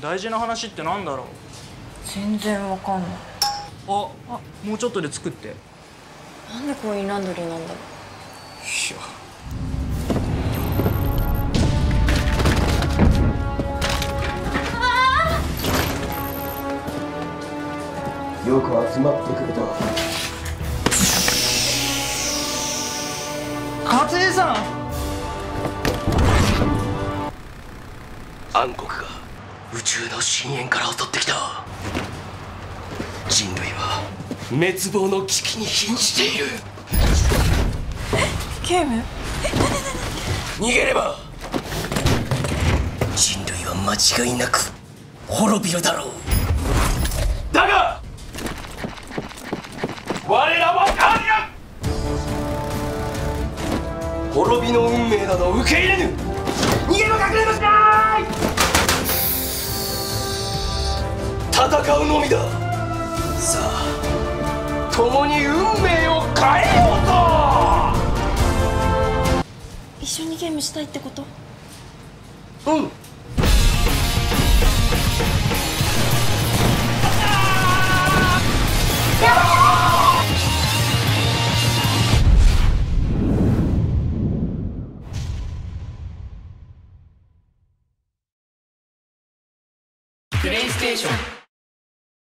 大事な話ってなんだろう。 全然わかんない。 もうちょっとで作って。 なんでコインランドリーなんだろう。 いや、 よく集まってくれた。 勝江さん。 暗黒が宇宙の深淵から襲ってきた。人類は滅亡の危機に瀕している。 ゲーム？ 逃げれば人類は間違いなく滅びるだろう。だが我らは変わりな滅びの運命など受け入れぬ。逃げも隠れもしない。戦うのみだ。さあ共に運命を変えようと。 一緒にゲームしたいってこと？ うん。 プレイステーション